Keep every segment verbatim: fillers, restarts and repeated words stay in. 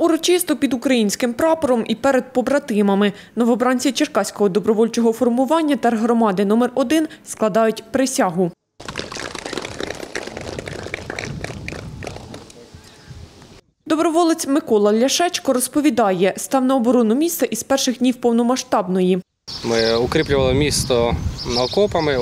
Урочисто під українським прапором і перед побратимами новобранці Черкаського добровольчого формування тергромади номер один складають присягу. Доброволець Микола Ляшечко розповідає, став на оборону міста із перших днів повномасштабної. Ми укріплювали місто окопами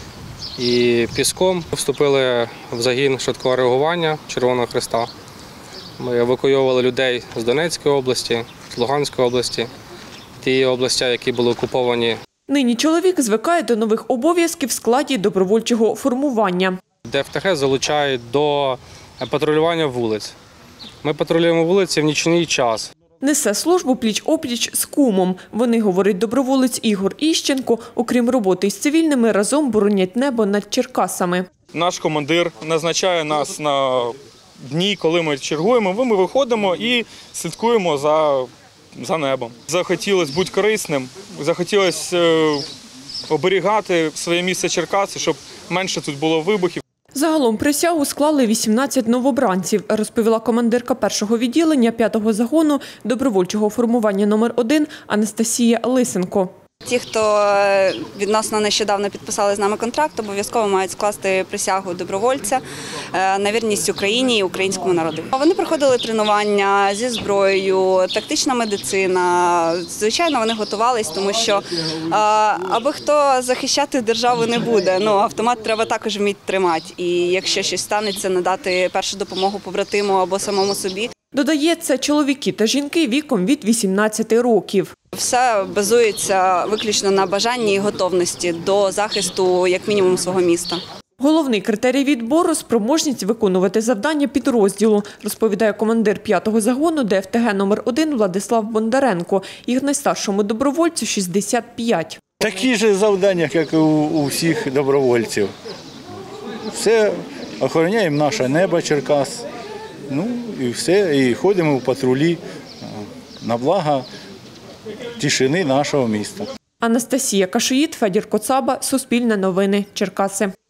і піском. Вступили в загін швидкого реагування Червоного Хреста. Ми евакуйовували людей з Донецької області, з Луганської області, ті області, які були окуповані. Нині чоловік звикає до нових обов'язків в складі добровольчого формування. ДФТГ залучають до патрулювання вулиць. Ми патрулюємо вулиці в нічний час. Несе службу пліч-опліч з кумом. Вони, говорить доброволець Ігор Іщенко, окрім роботи з цивільними, разом боронять небо над Черкасами. Наш командир назначає нас на дні, коли ми чергуємо, ми виходимо і слідкуємо за, за небом. Захотілося бути корисним, захотілося оберігати своє місце Черкаси, щоб менше тут було вибухів. Загалом присягу склали вісімнадцять новобранців, розповіла командирка першого відділення п'ятого загону добровольчого формування номер один Анастасія Лисенко. Ті, хто відносно нещодавно підписали з нами контракт, обов'язково мають скласти присягу добровольця на вірність Україні і українському народу. Вони проходили тренування зі зброєю, тактична медицина. Звичайно, вони готувались, тому що аби хто захищати державу не буде. Ну, автомат треба також вміти тримати. І якщо щось станеться, надати першу допомогу побратиму або самому собі. Додає, це чоловіки та жінки віком від вісімнадцяти років. Все базується виключно на бажанні і готовності до захисту, як мінімум, свого міста. Головний критерій відбору – спроможність виконувати завдання підрозділу, розповідає командир п'ятого загону ДФТГ номер один Владислав Бондаренко. Їх найстаршому добровольцю – шістдесят п'ять. Такі ж завдання, як і у всіх добровольців. Все охороняємо наше небо Черкас. Ну і все, і ходимо в патрулі на благо тишини нашого міста. Анастасія Кашиїд, Федір Коцаба, Суспільне новини, Черкаси.